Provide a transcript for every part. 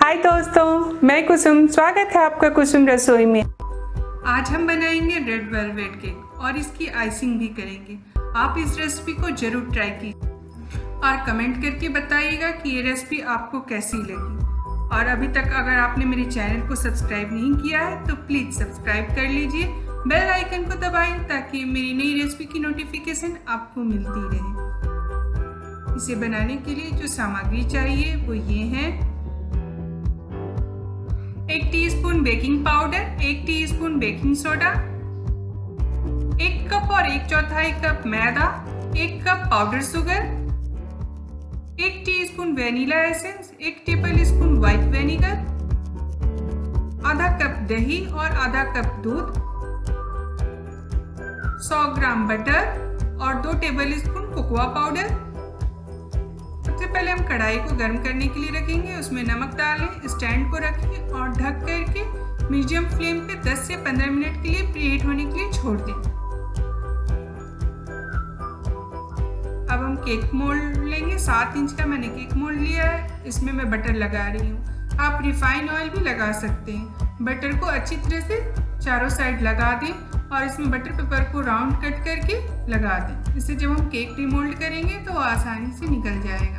हाय दोस्तों, मैं कुसुम। स्वागत है आपका कुसुम रसोई में। आज हम बनाएंगे रेड वेलवेट केक और इसकी आइसिंग भी करेंगे। आप इस रेसिपी को जरूर ट्राई कीजिए और कमेंट करके बताइएगा कि ये रेसिपी आपको कैसी लगी। और अभी तक अगर आपने मेरे चैनल को सब्सक्राइब नहीं किया है तो प्लीज़ सब्सक्राइब कर लीजिए, बेल आइकन को दबाइए ताकि मेरी नई रेसिपी की नोटिफिकेशन आपको मिलती रहे। इसे बनाने के लिए जो सामग्री चाहिए वो ये है: 1 teaspoon baking powder, 1 teaspoon baking soda, 1 cup और 1/4 कप मैदा, 1 cup powder sugar, 1 teaspoon vanilla essence, 1 tablespoon white vinegar, आधा कप दही और आधा कप दूध, 100 ग्राम बटर और 2 टेबलस्पून कोकोआ पाउडर। सबसे पहले हम कढ़ाई को गर्म करने के लिए रखेंगे। उसमें नमक डालें, स्टैंड को रखें और ढक करके मीडियम फ्लेम पे 10 से 15 मिनट के लिए प्रीहीट होने के लिए छोड़ दें। अब हम केक मोल्ड लेंगे। 7 इंच का मैंने केक मोल्ड लिया है। इसमें मैं बटर लगा रही हूँ। आप रिफाइंड ऑयल भी लगा सकते हैं। बटर को अच्छी तरह से चारों साइड लगा दें और इसमें बटर पेपर को राउंड कट करके लगा दें। इससे जब हम केक डिमोल्ड करेंगे तो आसानी से निकल जाएगा।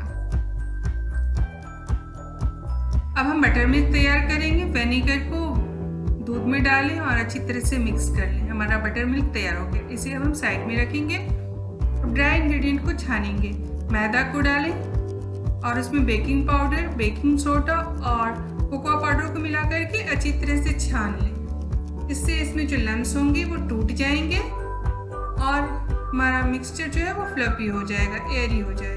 अब हम बटर मिल्क तैयार करेंगे। विनेगर को दूध में डालें और अच्छी तरह से मिक्स कर लें। हमारा बटर मिल्क तैयार हो गया। इसे हम साइड में रखेंगे। अब ड्राई इंग्रेडिएंट को छानेंगे। मैदा को डालें और उसमें बेकिंग पाउडर, बेकिंग सोडा और कोकोआ पाउडर को मिला करके अच्छी तरह से छान लें। इससे इसमें जो लम्स होंगे वो टूट जाएंगे और हमारा मिक्सचर जो है वो फ्लफी हो जाएगा, एयरी हो जाएगा।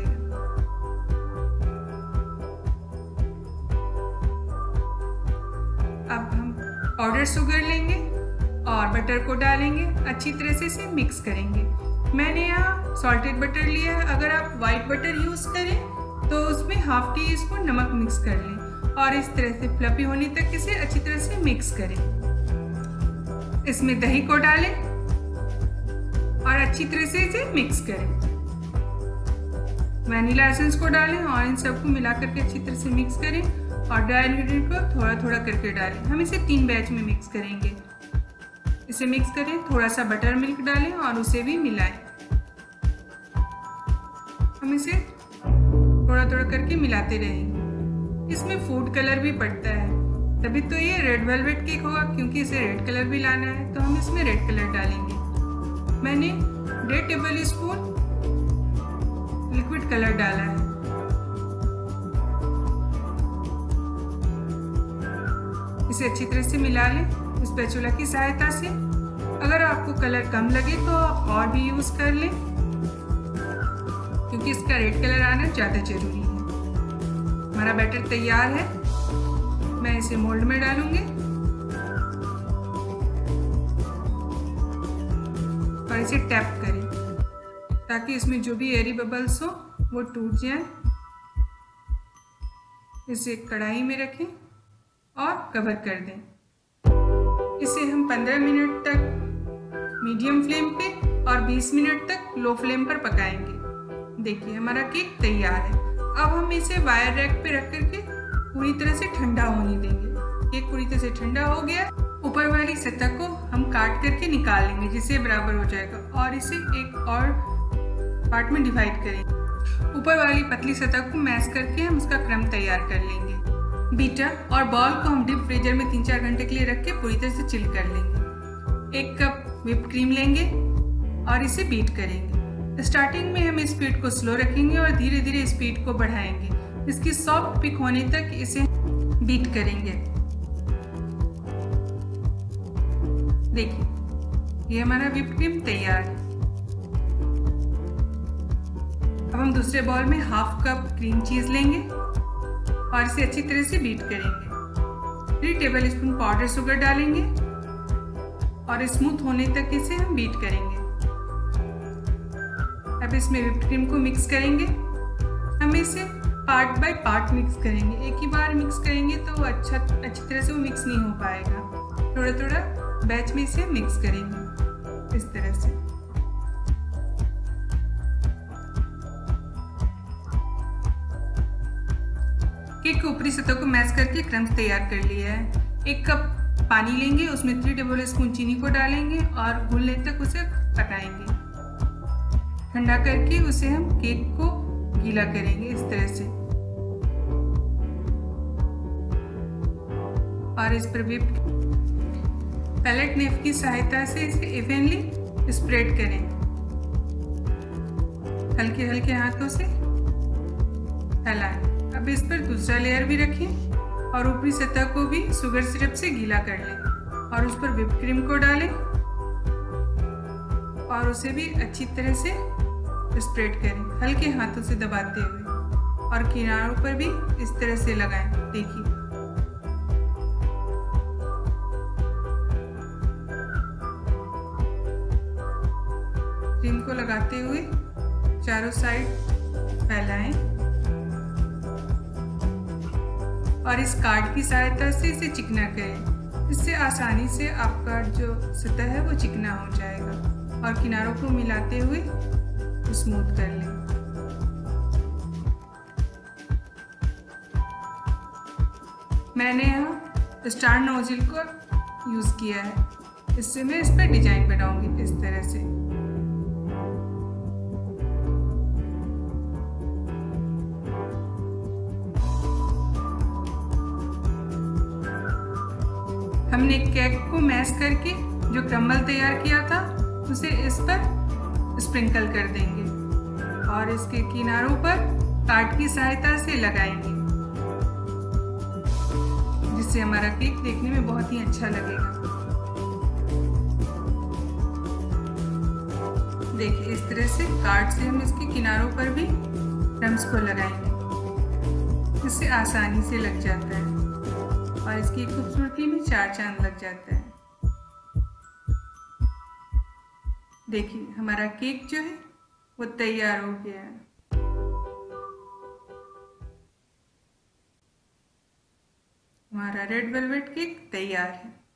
अब हम पाउडर शुगर लेंगे और बटर को डालेंगे। अच्छी तरह से इसे मिक्स करेंगे। मैंने यहाँ सॉल्टेड बटर लिया है। अगर आप व्हाइट बटर यूज करें तो उसमें ½ टीस्पून नमक मिक्स कर लें और इस तरह से फ्लफी होने तक इसे अच्छी तरह से मिक्स करें। इसमें दही को डालें और अच्छी तरह से इसे मिक्स करें। वनीला एसेंस को डालें और इन सबको मिला करके अच्छी तरह से मिक्स करें और ड्राई इंग्रेडिएंट को थोड़ा थोड़ा करके डालें। हम इसे 3 बैच में मिक्स करेंगे। इसे मिक्स करें, थोड़ा सा बटर मिल्क डालें और उसे भी मिलाएं। हम इसे थोड़ा थोड़ा करके मिलाते रहेंगे। इसमें फूड कलर भी पड़ता है, तभी तो ये रेड वेलवेट केक होगा, क्योंकि इसे रेड कलर भी लाना है तो हम इसमें रेड कलर डालेंगे। मैंने 1.5 टेबलस्पून लिक्विड कलर डाला है। इसे अच्छी तरह से मिला लें स्पैचुला की सहायता से। अगर आपको कलर कम लगे तो आप और भी यूज कर लें, क्योंकि इसका रेड कलर आना ज़्यादा जरूरी है। हमारा बैटर तैयार है। मैं इसे मोल्ड में डालूंगी और इसे टैप करें ताकि इसमें जो भी एयरी बबल्स हो वो टूट जाए। इसे कढ़ाई में रखें और कवर कर दें। इसे हम 15 मिनट तक मीडियम फ्लेम पे और 20 मिनट तक लो फ्लेम पर पकाएंगे। देखिए हमारा केक तैयार है। अब हम इसे वायर रैक पे रख करके पूरी तरह से ठंडा होने देंगे। केक पूरी तरह से ठंडा हो गया। ऊपर वाली सतह को हम काट करके निकाल लेंगे जिससे बराबर हो जाएगा और इसे एक और पार्ट में डिवाइड करेंगे। ऊपर वाली पतली सतह को मैश करके हम उसका क्रम तैयार कर लेंगे। बीटर और बॉल को हम डीप फ्रीजर में 3-4 घंटे के लिए रख के पूरी तरह से चिल कर लेंगे। 1 कप व्हिप्ड क्रीम लेंगे और इसे बीट करेंगे। स्टार्टिंग में हम स्पीड को स्लो रखेंगे और धीरे धीरे स्पीड को बढ़ाएंगे। इसकी सॉफ्ट पिक होने तक इसे बीट करेंगे। देखिए ये हमारा व्हिप्ड क्रीम तैयार है। अब हम दूसरे बॉल में ½ कप क्रीम चीज लेंगे और इसे अच्छी तरह से बीट करेंगे। 3 टेबलस्पून पाउडर शुगर डालेंगे और स्मूथ होने तक इसे हम बीट करेंगे। अब इसमें व्हिप्ड क्रीम को मिक्स करेंगे। हम इसे पार्ट बाय पार्ट मिक्स करेंगे। एक ही बार मिक्स करेंगे तो अच्छी तरह से वो मिक्स नहीं हो पाएगा। थोड़ा थोड़ा बैच में इसे मिक्स करेंगे इस तरह से। केक की ऊपरी सतह को मैश करके क्रम्स तैयार कर लिया है। 1 कप पानी लेंगे, उसमें 3 टेबल स्पून चीनी को डालेंगे और घुलने तक उसे पकाएंगे। ठंडा करके उसे हम केक को गीला करेंगे इस तरह से और इस पर भी पैलेट नाइफ की सहायता से इसे इवनली स्प्रेड करें। हल्के हल्के हाथों से फैलाएं। अब इस पर दूसरा लेयर भी रखें और ऊपरी सतह को भी शुगर सिरप से गीला कर लें और उस पर व्हिप क्रीम को डालें और उसे भी अच्छी तरह से स्प्रेड करें, हल्के हाथों से दबाते हुए और किनारों पर भी इस तरह से लगाएं। देखिए क्रीम को लगाते हुए चारों साइड फैलाएं और इस कार्ड की सहायता से इसे चिकना करें। इससे आसानी से आपका जो सतह है वो चिकना हो जाएगा और किनारों को मिलाते हुए स्मूथ कर लें। मैंने यहाँ स्टार नोजल को यूज़ किया है, इससे मैं इस पर डिजाइन बनाऊंगी इस तरह से। हमने केक को मैश करके जो क्रम्बल तैयार किया था उसे इस पर स्प्रिंकल कर देंगे और इसके किनारों पर कार्ड की सहायता से लगाएंगे, जिससे हमारा केक देखने में बहुत ही अच्छा लगेगा। देखिए इस तरह से कार्ड से हम इसके किनारों पर भी क्रम्स को लगाएंगे, इससे आसानी से लग जाता है और इसकी खूबसूरती में 4 चांद लग जाता है। देखिए हमारा केक जो है वो तैयार हो गया है। हमारा रेड वेलवेट केक तैयार है।